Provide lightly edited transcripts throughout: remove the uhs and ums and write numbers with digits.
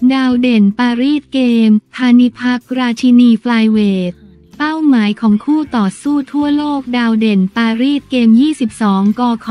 ดาวเด่นปารีสเกมพานิพักราชินีฟลายเวทเป้าหมายของคู่ต่อสู้ทั่วโลกดาวเด่นปารีสเกม22 กค.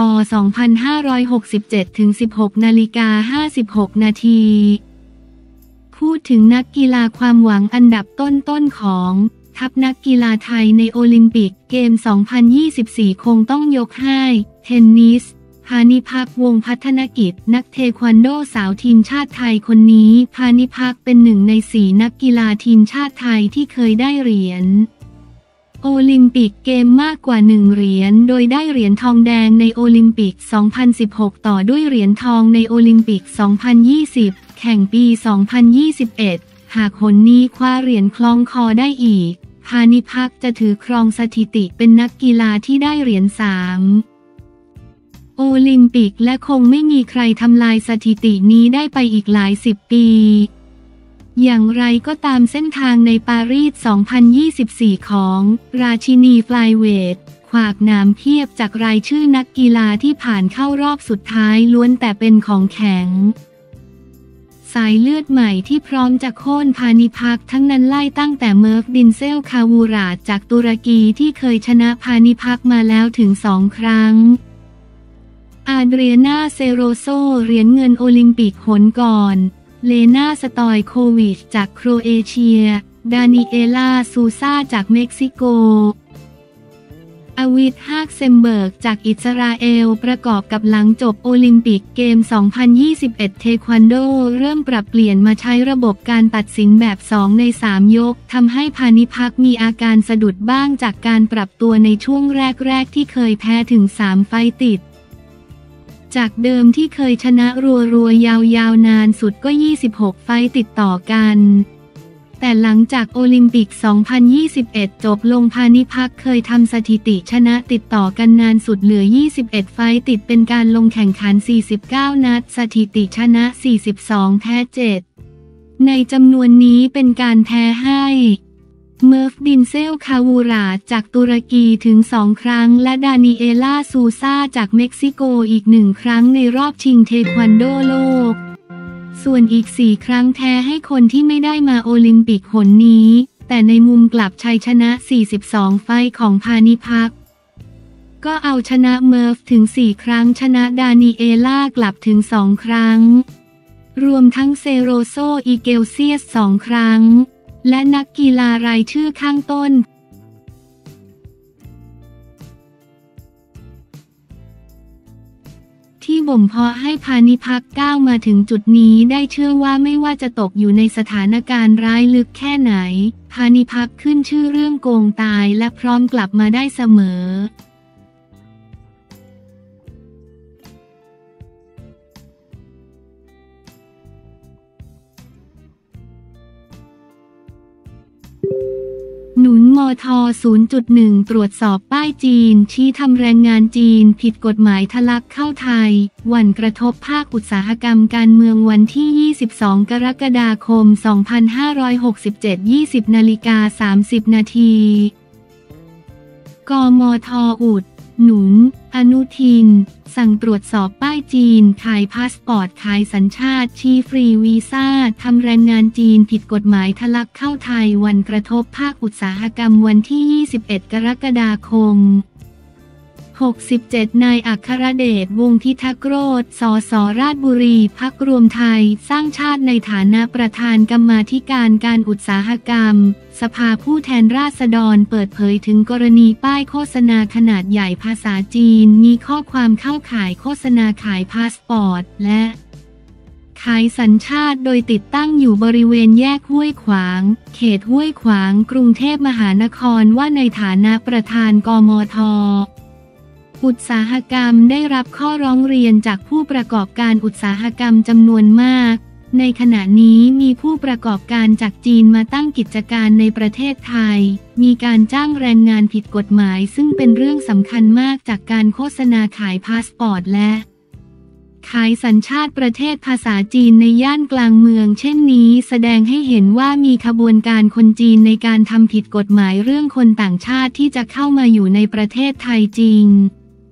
2567 ถึง 16:56 นาทีพูดถึงนักกีฬาความหวังอันดับต้นๆของทัพนักกีฬาไทยในโอลิมปิกเกม 2024 คงต้องยกให้เทนนิสพานิพักวงศ์พัฒนกิจนักเทควันโดสาวทีมชาติไทยคนนี้พานิพักเป็นหนึ่งใน4นักกีฬาทีมชาติไทยที่เคยได้เหรียญโอลิมปิกเกมมากกว่า1เหรียญโดยได้เหรียญทองแดงในโอลิมปิก 2016 ต่อด้วยเหรียญทองในโอลิมปิก 2020 แข่งปี 2021 หากหนนี้คว้าเหรียญคล้องคอได้อีกพานิพักจะถือครองสถิติเป็นนักกีฬาที่ได้เหรียญ3โอลิมปิกและคงไม่มีใครทำลายสถิตินี้ได้ไปอีกหลาย10 ปีอย่างไรก็ตามเส้นทางในปารีส 2024 ของราชินีฟลายเวทขวากหนามเพียบจากรายชื่อนักกีฬาที่ผ่านเข้ารอบสุดท้ายล้วนแต่เป็นของแข็งสายเลือดใหม่ที่พร้อมจะโค่นพานิพักทั้งนั้นไล่ตั้งแต่เมิร์ฟดินเซลคาวูราดจากตุรกีที่เคยชนะพานิพักมาแล้วถึง2 ครั้งอาเดรียนาเซโรโซเหรียญเงินโอลิมปิกหนก่อนเลนาสตอยโควิชจากโครเอเชียดานิเอลาซูซาจากเม็กซิโกอวิทฮากเซมเบิร์กจากอิสราเอลประกอบกับหลังจบโอลิมปิกเกม 2021 เทควันโดเริ่มปรับเปลี่ยนมาใช้ระบบการตัดสินแบบ2 ใน 3 ยกทำให้พานิพักมีอาการสะดุดบ้างจากการปรับตัวในช่วงแรกๆที่เคยแพ้ถึง3 ไฟต์ติดจากเดิมที่เคยชนะรัวๆยาวๆนานสุดก็26 ไฟต์ติดต่อกันแต่หลังจากโอลิมปิก 2021 จบลงพานิพักเคยทำสถิติชนะติดต่อกันนานสุดเหลือ21 ไฟต์ติดเป็นการลงแข่งขัน49 นัดสถิติชนะ42แพ้7ในจำนวนนี้เป็นการแพ้ให้เมิร์ฟดินเซลคาวูราดจากตุรกีถึง2 ครั้งและดานิเอลาซูซาจากเม็กซิโกอีก1 ครั้งในรอบชิงเทควันโดโลกส่วนอีก4 ครั้งแพ้ให้คนที่ไม่ได้มาโอลิมปิกหนนี้แต่ในมุมกลับชัยชนะ42 ไฟต์ของพานิพักก็เอาชนะเมิร์ฟถึง4 ครั้งชนะดานิเอลากลับถึง2 ครั้งรวมทั้งเซโรโซอีเกลเซียส2 ครั้งและนักกีฬารายชื่อข้างต้นที่บ่มเพาะให้พานิพักก้าวมาถึงจุดนี้ได้เชื่อว่าไม่ว่าจะตกอยู่ในสถานการณ์ร้ายลึกแค่ไหนพานิพักขึ้นชื่อเรื่องโกงตายและพร้อมกลับมาได้เสมอหนุนมท. 0.1 ตรวจสอบป้ายจีนชี้ทำแรงงานจีนผิดกฎหมายทะลักเข้าไทยหวั่นกระทบภาคอุตสาหกรรมการเมืองวันที่ 22 กรกฎาคม 2567 20:30 นาทีกมท.อุดหนุนอนุทินสั่งตรวจสอบป้ายจีนขายพาสปอร์ตขายสัญชาติชี้ฟรีวีซ่าทำแรงงานจีนผิดกฎหมายทะลักเข้าไทยวันกระทบภาคอุตสาหกรรมวันที่ 21 กรกฎาคม 67 นายอัครเดช วงศ์พิทักษ์โรจน์ สส.ราชบุรีพรรครวมไทยสร้างชาติในฐานะประธานกรรมาธิการการอุตสาหกรรมสภาผู้แทนราษฎรเปิดเผยถึงกรณีป้ายโฆษณาขนาดใหญ่ภาษาจีนมีข้อความเข้าข่ายโฆษณาขายพาสปอร์ตและขายสัญชาติโดยติดตั้งอยู่บริเวณแยกห้วยขวางเขตห้วยขวางกรุงเทพมหานครว่าในฐานะประธานกมท.อุตสาหกรรมได้รับข้อร้องเรียนจากผู้ประกอบการอุตสาหกรรมจำนวนมากในขณะนี้มีผู้ประกอบการจากจีนมาตั้งกิจการในประเทศไทยมีการจ้างแรงงานผิดกฎหมายซึ่งเป็นเรื่องสำคัญมากจากการโฆษณาขายพาสปอร์ตและขายสัญชาติประเทศภาษาจีนในย่านกลางเมืองเช่นนี้แสดงให้เห็นว่ามีขบวนการคนจีนในการทำผิดกฎหมายเรื่องคนต่างชาติที่จะเข้ามาอยู่ในประเทศไทยจริง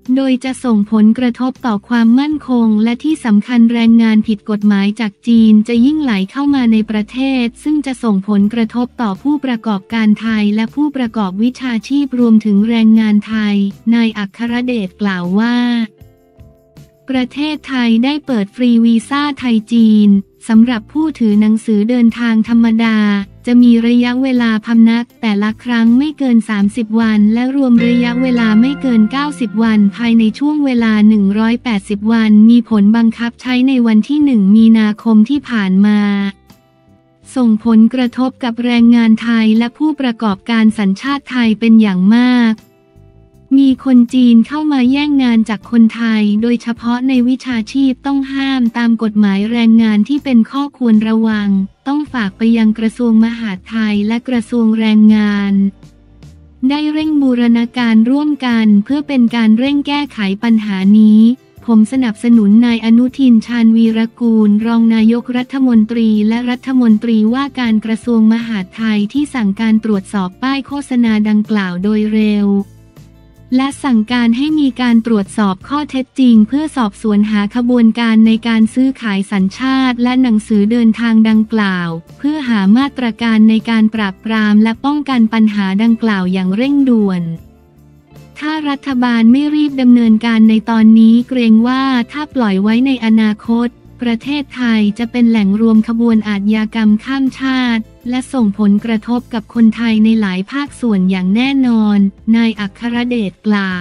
โดยจะส่งผลกระทบต่อความมั่นคงและที่สำคัญแรงงานผิดกฎหมายจากจีนจะยิ่งไหลเข้ามาในประเทศซึ่งจะส่งผลกระทบต่อผู้ประกอบการไทยและผู้ประกอบวิชาชีพรวมถึงแรงงานไทยนายอัครเดชกล่าวว่าประเทศไทยได้เปิดฟรีวีซ่าไทยจีนสำหรับผู้ถือหนังสือเดินทางธรรมดาจะมีระยะเวลาพำนักแต่ละครั้งไม่เกิน30วันและรวมระยะเวลาไม่เกิน90วันภายในช่วงเวลา180วันมีผลบังคับใช้ในวันที่1มีนาคมที่ผ่านมาส่งผลกระทบกับแรงงานไทยและผู้ประกอบการสัญชาติไทยเป็นอย่างมากมีคนจีนเข้ามาแย่งงานจากคนไทยโดยเฉพาะในวิชาชีพต้องห้ามตามกฎหมายแรงงานที่เป็นข้อควรระวังต้องฝากไปยังกระทรวงมหาดไทยและกระทรวงแรงงานได้เร่งบูรณาการร่วมกันเพื่อเป็นการเร่งแก้ไขปัญหานี้ผมสนับสนุนนายอนุทินชาญวีรกูลรองนายกรัฐมนตรีและรัฐมนตรีว่าการกระทรวงมหาดไทยที่สั่งการตรวจสอบป้ายโฆษณาดังกล่าวโดยเร็วและสั่งการให้มีการตรวจสอบข้อเท็จจริงเพื่อสอบสวนหาขบวนการในการซื้อขายสัญชาติและหนังสือเดินทางดังกล่าวเพื่อหามาตรการในการปราบปรามและป้องกันปัญหาดังกล่าวอย่างเร่งด่วนถ้ารัฐบาลไม่รีบดำเนินการในตอนนี้เกรงว่าถ้าปล่อยไว้ในอนาคตประเทศไทยจะเป็นแหล่งรวมขบวนอาชญากรรมข้ามชาติและส่งผลกระทบกับคนไทยในหลายภาคส่วนอย่างแน่นอนนายอัครเดชกล่า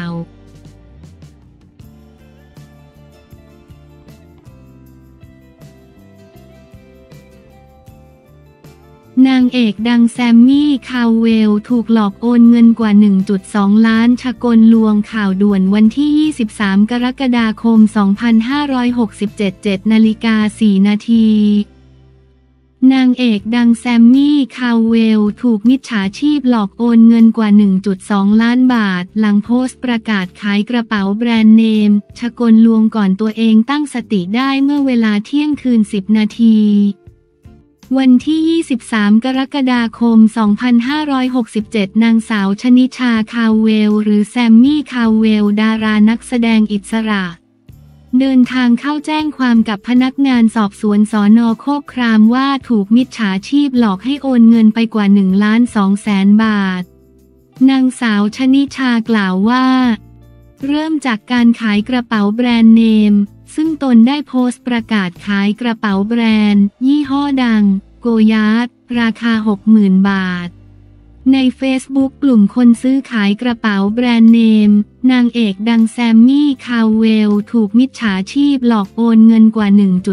วนางเอกดังแซมมี่คาวเวลถูกหลอกโอนเงินกว่า 1.2 ล้านฉกลลวงข่าวด่วนวันที่ 23 กรกฎาคม 2567 7:04 นาทีนางเอกดังแซมมี่คาวเวลถูกมิจฉาชีพหลอกโอนเงินกว่า 1.2 ล้านบาทหลังโพสต์ประกาศขายกระเป๋าแบรนด์เนมฉกลลวงก่อนตัวเองตั้งสติได้เมื่อเวลาเที่ยงคืน10 นาทีวันที่ 23 กรกฎาคม 2567 นางสาวชนิชาคาวเวลหรือแซมมี่คาวเวลดารานักแสดงอิสระเดินทางเข้าแจ้งความกับพนักงานสอบสวนสน.โคกครามว่าถูกมิจฉาชีพหลอกให้โอนเงินไปกว่า 1,200,000 บาทนางสาวชนิชากล่าวว่าเริ่มจากการขายกระเป๋าแบรนด์เนมซึ่งตนได้โพสต์ประกาศขายกระเป๋าแบรนด์ยี่ห้อดังโกยาร์ดราคา 60,000 บาทในเฟซบุ๊กกลุ่มคนซื้อขายกระเป๋าแบรนด์เนมนางเอกดังแซมมี่คาวเวลถูกมิจฉาชีพหลอกโอนเงินกว่า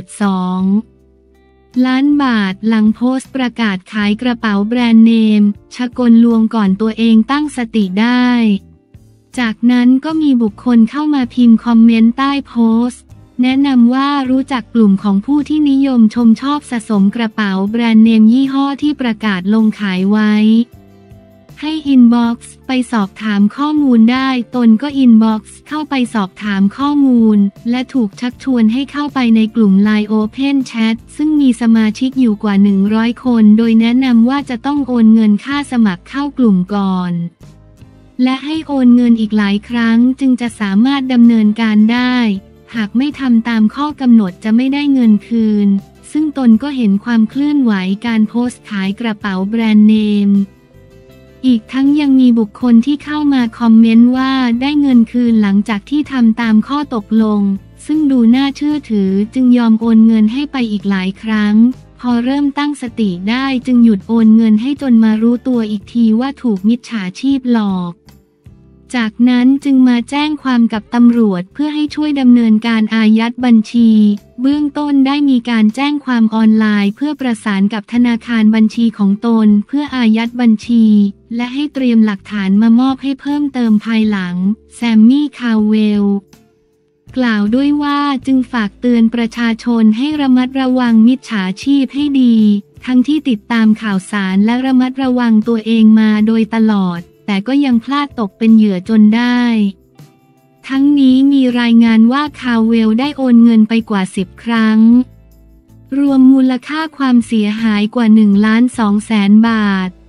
1.2 ล้านบาทหลังโพสต์ประกาศขายกระเป๋าแบรนด์เนมฉกลลวงก่อนตัวเองตั้งสติได้จากนั้นก็มีบุคคลเข้ามาพิมพ์คอมเมนต์ใต้โพสต์แนะนำว่ารู้จักกลุ่มของผู้ที่นิยมชมชอบสะสมกระเป๋าแบรนด์เนมยี่ห้อที่ประกาศลงขายไว้ให้อินบ็อกซ์ไปสอบถามข้อมูลได้ตนก็อินบ็อกซ์เข้าไปสอบถามข้อมูลและถูกชักชวนให้เข้าไปในกลุ่ม LINE Open Chat ซึ่งมีสมาชิกอยู่กว่า100คนโดยแนะนำว่าจะต้องโอนเงินค่าสมัครเข้ากลุ่มก่อนและให้โอนเงินอีกหลายครั้งจึงจะสามารถดำเนินการได้หากไม่ทำตามข้อกำหนดจะไม่ได้เงินคืนซึ่งตนก็เห็นความเคลื่อนไหวการโพสต์ขายกระเป๋าแบรนด์เนมอีกทั้งยังมีบุคคลที่เข้ามาคอมเมนต์ว่าได้เงินคืนหลังจากที่ทำตามข้อตกลงซึ่งดูน่าเชื่อถือจึงยอมโอนเงินให้ไปอีกหลายครั้งพอเริ่มตั้งสติได้จึงหยุดโอนเงินให้จนมารู้ตัวอีกทีว่าถูกมิจฉาชีพหลอกจากนั้นจึงมาแจ้งความกับตำรวจเพื่อให้ช่วยดำเนินการอายัดบัญชีเบื้องต้นได้มีการแจ้งความออนไลน์เพื่อประสานกับธนาคารบัญชีของตนเพื่ออายัดบัญชีและให้เตรียมหลักฐานมามอบให้เพิ่มเติมภายหลังแซมมี่คาวเวลกล่าวด้วยว่าจึงฝากเตือนประชาชนให้ระมัดระวังมิจฉาชีพให้ดีทั้งที่ติดตามข่าวสารและระมัดระวังตัวเองมาโดยตลอดแต่ก็ยังพลาดตกเป็นเหยื่อจนได้ทั้งนี้มีรายงานว่าคาวเวลได้โอนเงินไปกว่า10 ครั้งรวมมูลค่าความเสียหายกว่า1,200,000 บาท